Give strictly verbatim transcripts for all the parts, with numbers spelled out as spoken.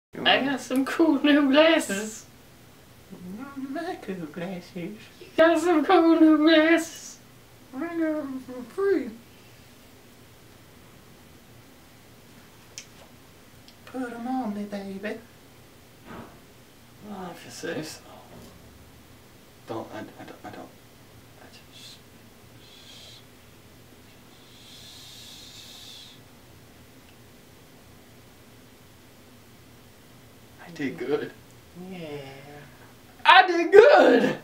I got some cool new glasses. My cool glasses. You got some cool new glasses. I got them for free. Put them on me, baby. Well, if you say so. Don't, I, I don't, I don't. I just... I did good. Yeah. I did good!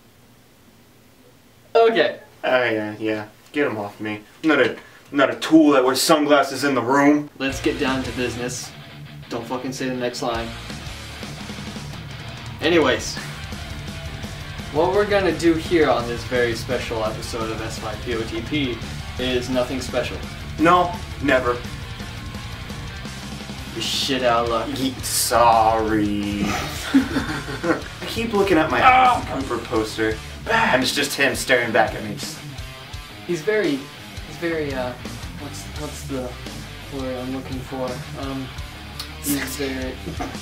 Okay. Oh yeah, yeah. Get them off me. I'm not a, I'm not a tool that wears sunglasses in the room. Let's get down to business. Don't fucking say the next line. Anyways. What we're gonna do here on this very special episode of S five P O T P is nothing special. No, never. You're shit out of luck. Ye sorry. I keep looking at my Ah! comfort poster, and it's just him staring back at me. Just... He's very, he's very, uh, what's, what's the word I'm looking for? Um, he's very...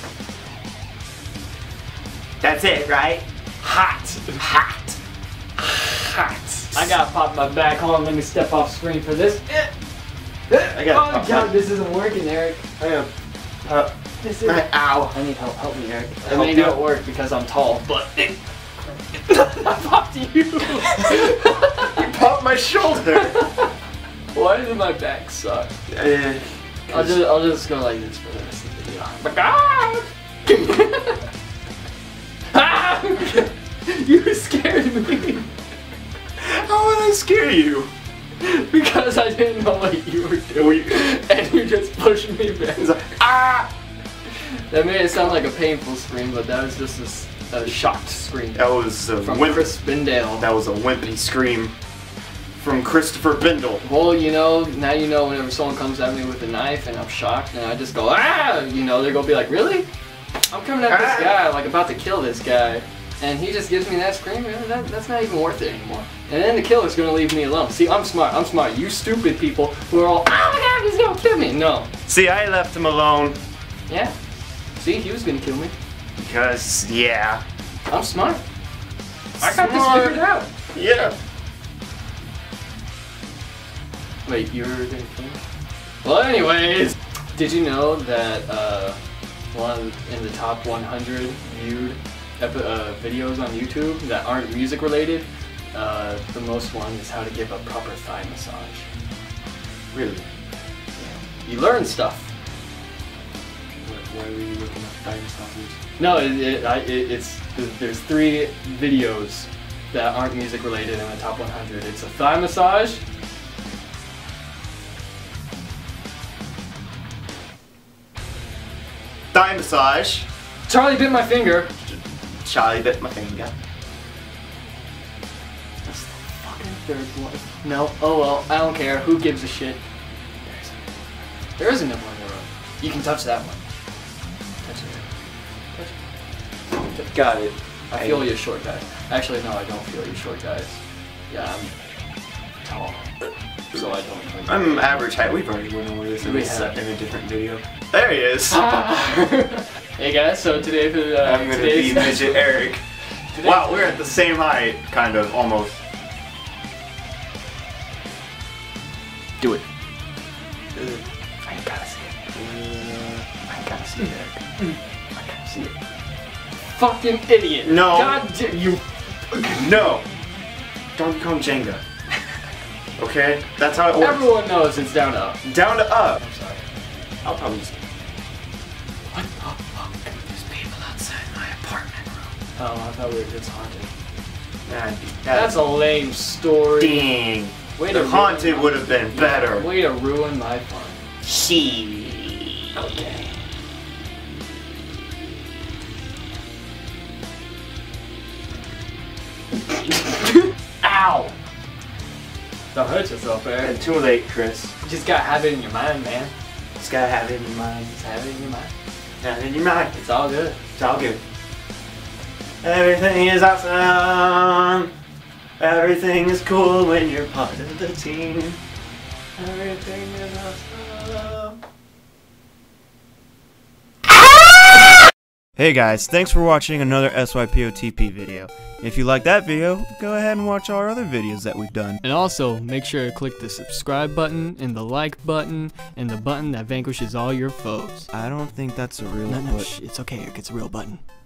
That's it, right? Hot! Hot. Hot! I gotta pop my back. Hold on, let me step off screen for this. I gotta Oh pop god, my- this isn't working, Eric. I am. Uh, This is. ow. I need help. Help me, Eric. It Help may you? not work because I'm tall, but I popped you. You popped my shoulder. Why does my back suck? Uh, I'll just, I'll just go like this for the rest of the video. My god! Ah! You scared me How would I scare you? because I didn't know what you were doing, and you just pushed me back. It's like, ah! That made it sound like a painful scream, but that was just a s- a, shocked scream That was a from wimp. Chris Bindale. That was a wimpy scream from Christopher Bindle. Well, you know, now you know whenever someone comes at me with a knife and I'm shocked and I just go, ah! You know, they're gonna be like, really? I'm coming at Ah! this guy, like about to kill this guy. And he just gives me that scream, and that, that's not even worth it anymore. And then the killer's gonna leave me alone. See, I'm smart, I'm smart. You stupid people who are all, oh my god, he's gonna kill me. No. See, I left him alone Yeah. See, he was gonna kill me. because, yeah. I'm smart. I got Smart. this figured out. Yeah. Wait, you were gonna kill me? Well, anyways, did you know that uh, one in the top one hundred viewed epi uh, videos on YouTube that aren't music related, uh, the most one is how to give a proper thigh massage. Really? You learn stuff. Why were you looking at thigh massages? No, it, it, I, it, it's there's three videos that aren't music related in the top one hundred. It's a thigh massage. Thigh massage. Charlie bit my finger. Charlie bit my finger. That's the fucking third one. No. Oh well, I don't care. Who gives a shit? There isn't a one in a row. You can touch that one. Touch it. Touch it. Got it. I feel you short guy. Actually, no, I don't feel you short guys. Yeah, I'm tall. So I don't. I'm average height. We've already went over this in, We a, have. in a different video. There he is. Hey guys, so today for the uh, I'm gonna today's be Midget Eric. today's- Wow, we're at the same height, kind of, almost. Do it. I ain't gotta see it. I ain't gotta see it, Eric. I gotta see it. Fucking idiot. No. God damn you. No! Donkey Kong Jenga. Okay? That's how it works. Everyone knows it's down to up. Down to up. I'm sorry. I'll probably just... What the fuck? There's people outside my apartment room. Oh, I thought we were just haunted. Nah, That's a lame story. Dang. Way to The haunted ruin- would have been better. Way to ruin my fun. She. Okay. Ow! Don't hurt yourself, Eric. Too late, Chris. You just gotta have it in your mind, man. Just gotta have it in your mind. Just have it in your mind. Have it in your mind. It's all good. It's all good. Everything is awesome. Everything is cool when you're part of the team. Everything is awesome. Hey guys, thanks for watching another S Y P O T P video. If you like that video, go ahead and watch our other videos that we've done. And also, make sure to click the subscribe button and the like button and the button that vanquishes all your foes. I don't think that's a real No, no, but shh, it's okay, Eric, it's a real button.